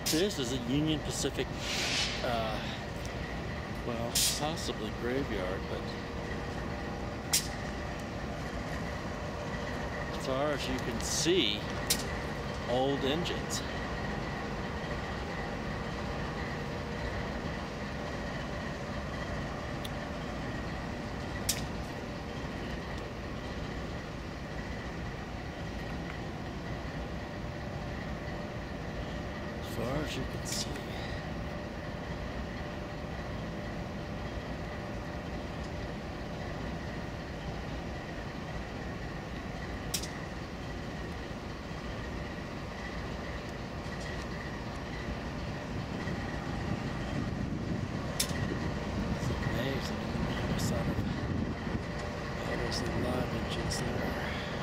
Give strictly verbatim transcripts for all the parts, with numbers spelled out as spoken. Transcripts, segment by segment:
This is a Union Pacific, uh, well, possibly graveyard, but as far as you can see, old engines. As far as you can see. It's amazing the side of all those live engines there.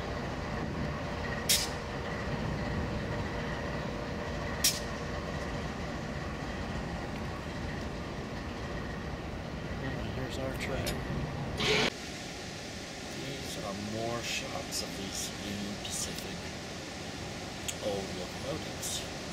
Here's our train. These are more shots of these Union Pacific old locomotives.